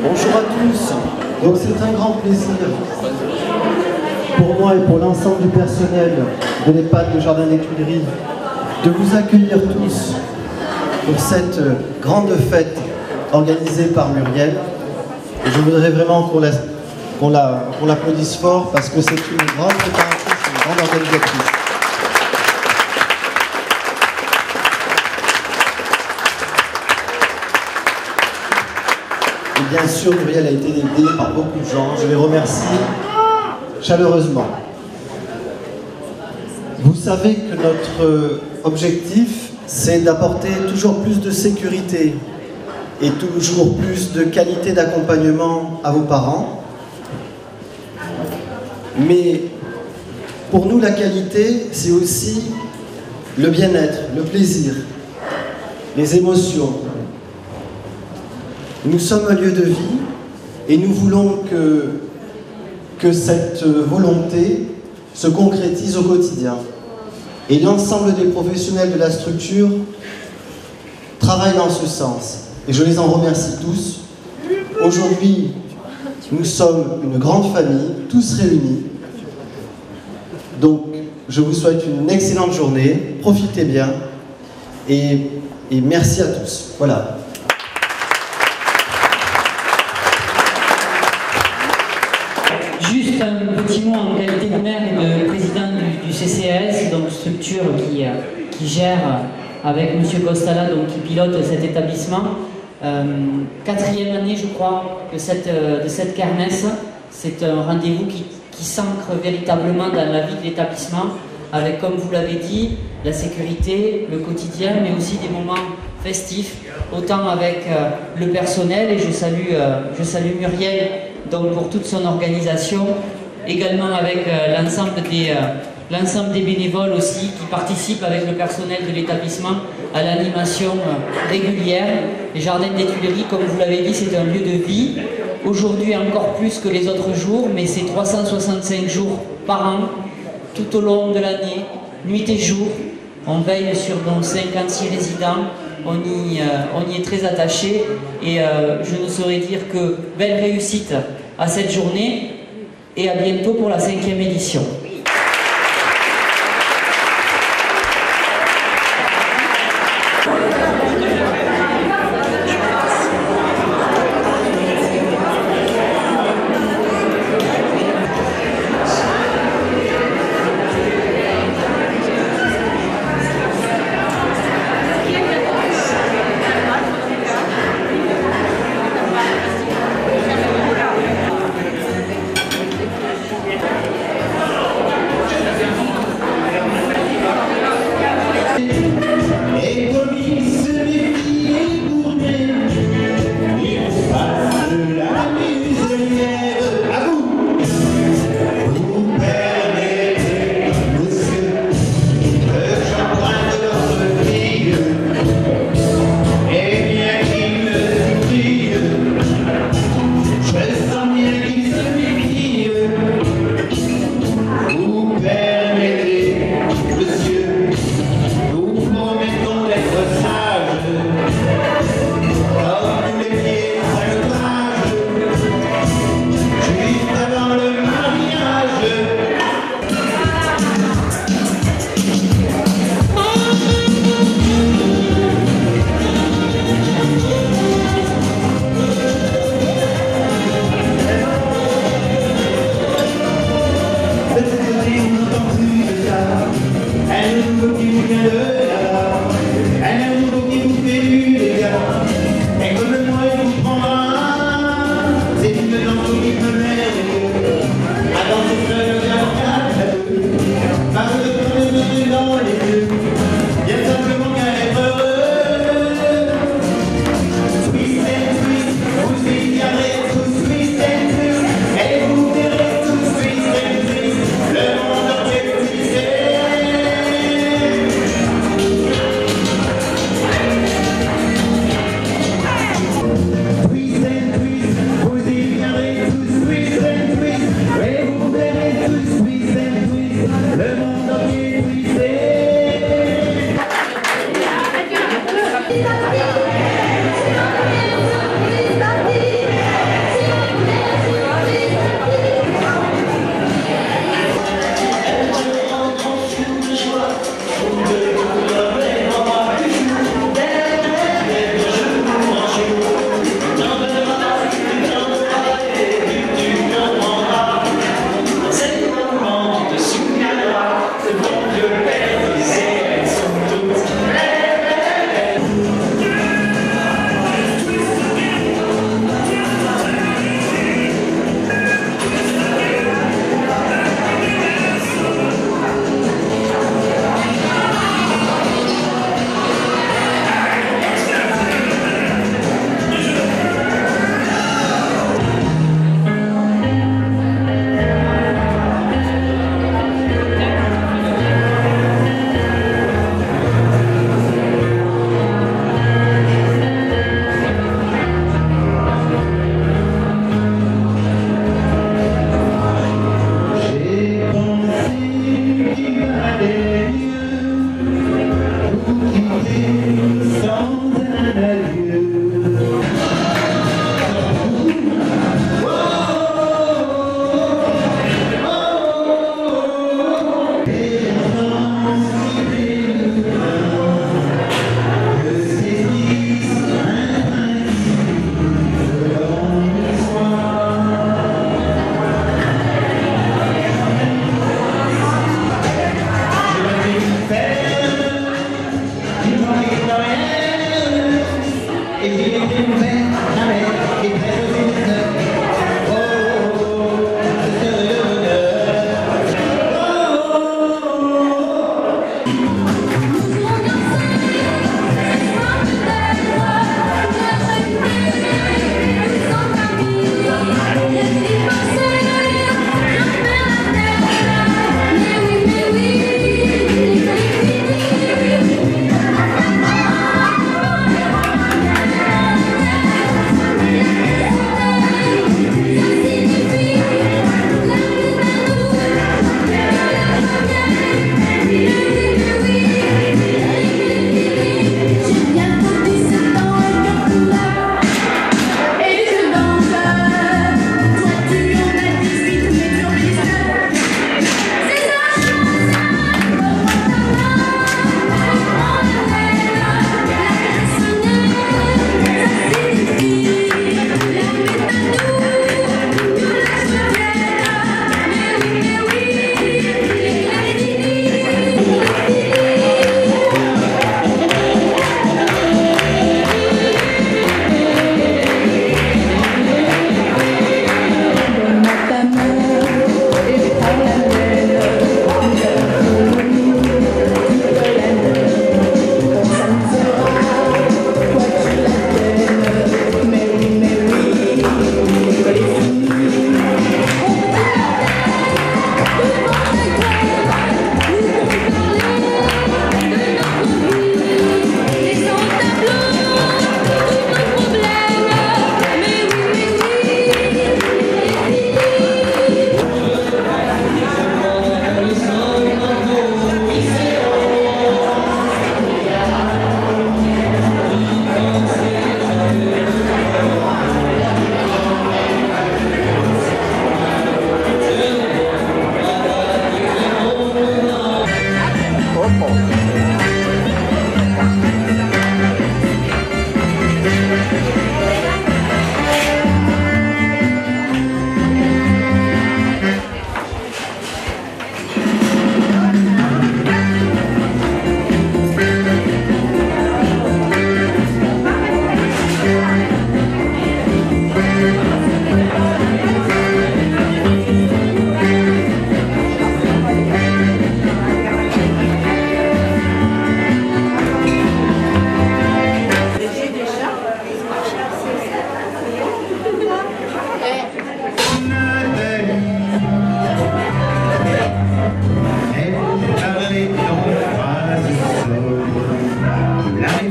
Bonjour à tous. Donc c'est un grand plaisir pour moi et pour l'ensemble du personnel de l'EHPAD de Jardin des Tuileries de vous accueillir tous pour cette grande fête organisée par Muriel. Et je voudrais vraiment qu'on l'applaudisse fort parce que c'est une grande préparatrice, une grande organisatrice. Et bien sûr, Muriel a été aidée par beaucoup de gens. Je les remercie chaleureusement. Vous savez que notre objectif, c'est d'apporter toujours plus de sécurité et toujours plus de qualité d'accompagnement à vos parents. Mais pour nous, la qualité, c'est aussi le bien-être, le plaisir, les émotions. Nous sommes un lieu de vie et nous voulons que cette volonté se concrétise au quotidien. Et l'ensemble des professionnels de la structure travaillent dans ce sens. Et je les en remercie tous. Aujourd'hui, nous sommes une grande famille, tous réunis. Donc, je vous souhaite une excellente journée. Profitez bien. Et merci à tous. Voilà. Juste un petit mot en qualité de maire et de président du CCAS, donc structure qui gère avec M. Costala, donc qui pilote cet établissement. 4e année, je crois, de cette kermesse. C'est un rendez-vous qui s'ancre véritablement dans la vie de l'établissement, avec, comme vous l'avez dit, la sécurité, le quotidien, mais aussi des moments festifs, autant avec le personnel, et je salue Muriel donc pour toute son organisation, également avec l'ensemble des bénévoles aussi qui participent avec le personnel de l'établissement à l'animation régulière. Les Jardins des Tuileries, comme vous l'avez dit, c'est un lieu de vie. Aujourd'hui encore plus que les autres jours, mais c'est 365 jours par an, tout au long de l'année, nuit et jour. On veille sur donc 56 résidents, on y est très attaché et je ne saurais dire que belle réussite à cette journée et à bientôt pour la 5e édition. Vous permettez, monsieur, nous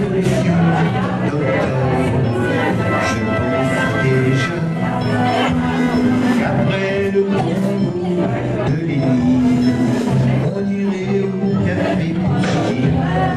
révolution d'octobre, je pense déjà qu'après le concours de Lénine, on irait au café Pouchkine.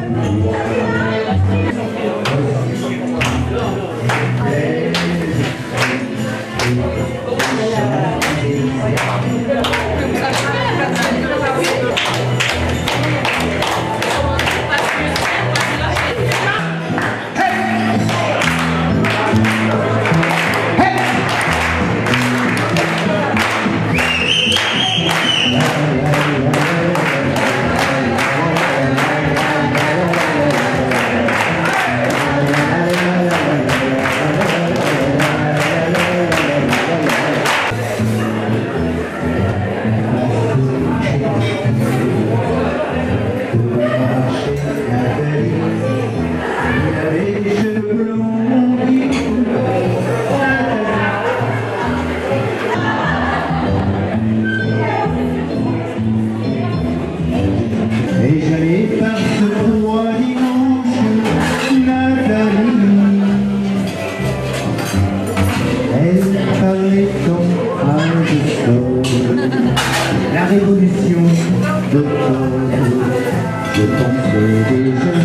Et j'allais par ce froid dimanche, Nathalie, elle parlait tant à de sol, la révolution d'octobre, je pensais déjà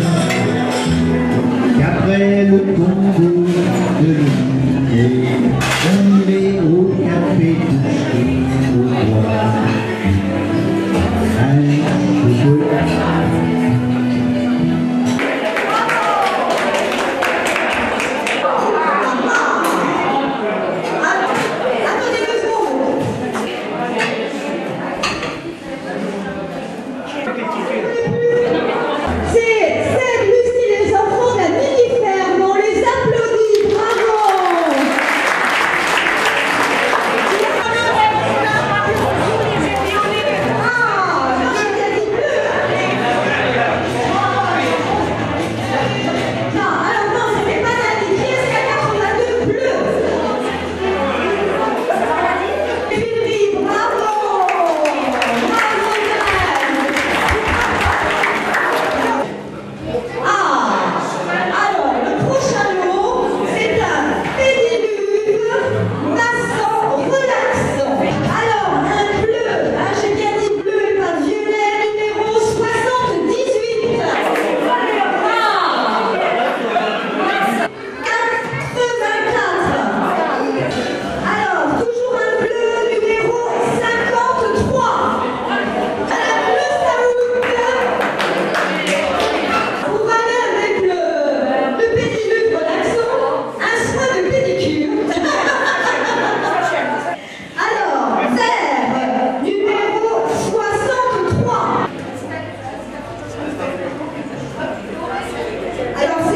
qu'après le tombeau de l'île, on irait au café Pouchkine au bois. Alors